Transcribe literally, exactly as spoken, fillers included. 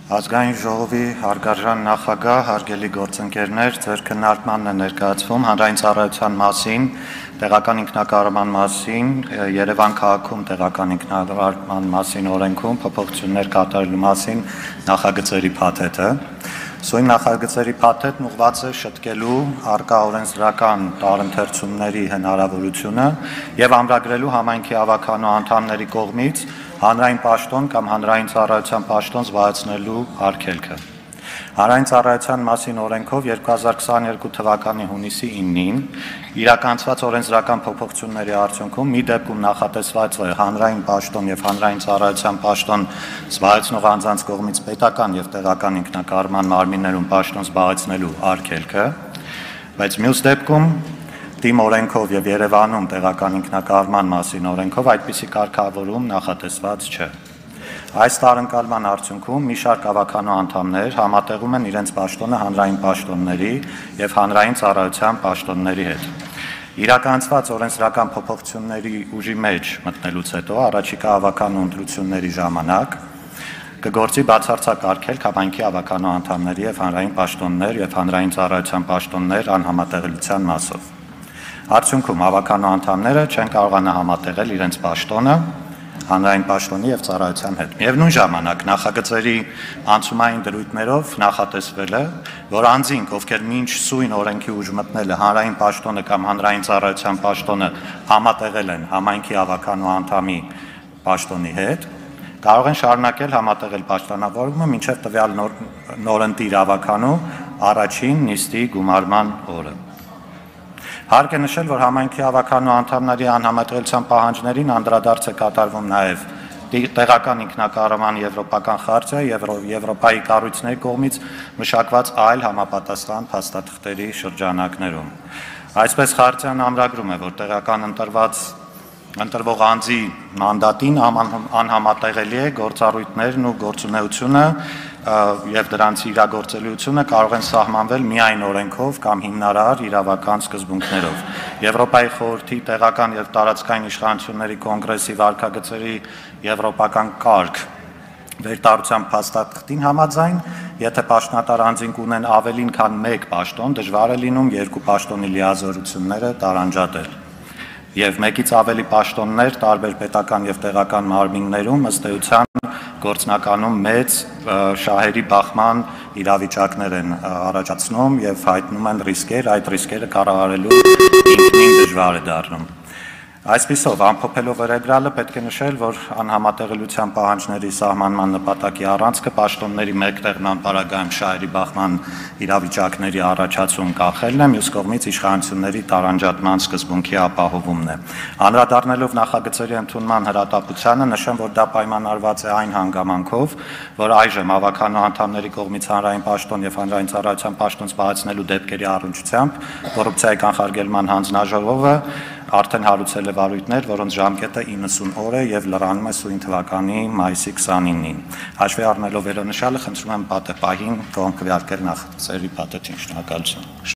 Ազգային ժողովի հարգարժան նախագահ, հարգելի գործընկերներ, ձեր քննարկմանն է ներկայացվում հանրային ծառայության մասին, տեղական ինքնակառավարման մասին, Երևան քաղաքում տեղական ինքնակառավարման մասին օրենքում փոփոխություններ կատարելու մասին նախագծերի փաթեթը։ Սույն նախագծերի փաթեթն ուղղված է շտկելու առկա օրենսդրական տարընթերցումների հնարավորությունը եւ ամրագրելու համայնքի ավականո անդամների կողմից հանրային պաշտոն կամ հանրային ծառայության պաշտոն զբաղեցնելու արգելքը։ Հանրային ծառայության մասին օրենքով երկու հազար քսաներկու թվականի հունիսի իննին իրականացված օրենսդրական փոփոխությունների արդյունքում մի դեպքում նախատեսված է հանրային պաշտոն եւ հանրային ծառայության պաշտոն զբաղեցնող անձանց կողմից պետական եւ տեղական ինքնակառավարման մարմիններում պաշտոն զբաղեցնելու արգելքը, բայց մյուս դեպքում Թիմ օրենքով եւ Երևանում տեղական ինքնակառավարման մասին օրենքով այդպիսի կարգավորում նախատեսված չէ։ Այս տարընկալման արդյունքում մի շարք ավականո անդամներ համատեղում են իրենց պաշտոնը հանրային պաշտոնների եւ հանրային ծառայության պաշտոնների հետ։ Իրականացված օրենսդրական փոփոխությունների ուժի մեջ մտնելուց հետո առաջիկա ավականո ընտրությունների ժամանակ կգործի բացարձակ արգելք համայնքի ավականո անդամների եւ հանրային պաշտոններ եւ հանրային ծառայության պաշտոններ անհամատեղելիության մասով։ Արդյունքում ավականո անդամները չեն կարողանա համատեղել իրենց պաշտոնը հանրային պաշտոնի եւ ծառայության հետ։ Միևնույն ժամանակ նախագծերի անցումային դրույթներով նախատեսվել է, որ անձինք, ովքեր մինչ սույն օրենքի ուժ մտնել է հանրային պաշտոնը կամ հանրային ծառայության պաշտոնը համատեղել են համայնքի ավականո անդամի պաշտոնի հետ, կարող են շարունակել համատեղել պաշտոնավորումը մինչև տվյալ նորընտիր ավականու առաջին նիստի գումարման օրը։ Հարկ է նշել, որ համայնքի ավականո անդամների անհամատեղելիության պահանջներին անդրադարձ է կատարվում նաև տեղական ինքնակառավարման եվրոպական խարտիա եւ Եվրոպայի կառույցների կողմից մշակված այլ համապատասխան փաստաթղթերի շրջանակներում։ Այսպես խարտիան ամրագրում է, որ տեղական ընտրված ընտրվող անձի մանդատին անհամատեղելի է գործառույթներն ու գործունեությունը եւ դրանց իրագործելիությունը կարող են սահմանվել միայն օրենքով կամ հիմնարար իրավական սկզբունքներով։ Եվրոպայի խորհրդի տեղական եւ տարածքային իշխանությունների կոնգրեսի վարքագծերի եվրոպական կարգ վերտարության փաստաթղթին համաձայն, եթե պաշտոնատար անձինք ունեն ավելին քան մեկ պաշտոն, դժվար է լինում երկու պաշտոնի լիազորությունները տարանջատել։ Եվ մեկից ավելի պաշտոններ տարբեր պետական եւ տեղական մարմիններում ըստ էության գործնականում մեծ շահերի բախման իրավիճակներ են առաջացնում եւ հայտնում են ռիսկեր, այդ ռիսկերը կառավարելու ինքնին դժվար է դառնում։ Այսպիսով, ամփոփելով վերեգրալը պետք է նշել, որ անհամատեղելիության պահանջների սահմանման նպատակի առանցքը պաշտոնների մեկտեղման պարագայում շահերի բախման իրավիճակների առաջացում կանխելն է, մյուս կողմից իշխանությունների տարանջատման սկզբունքի ապահովումն է։ Անդրադառնալով նախագծերի ընդունման հրատապությանը նշեմ, որ դա պայմանավորված է այն հանգամանքով, որ այժմ ավականո անդամների կողմից հանրային պաշտոն եւ հանրային ծառայության պաշտոն զբաղեցնելու դեպքերի առնչությամբ կոռուպցիայի կանխարգելման հանձնաժողովը արդեն հարուցել է վարույթներ, որոնց ժամկետը իննսուն օր է եւ լրանում է սույն թվականի մայիսի քսանինին։ Հաշվի առնելով վերոնշյալը, խնդրում եմ պատեհ պահին կողմ քվեարկել նախագծերի փաթեթին։ Շնորհակալություն։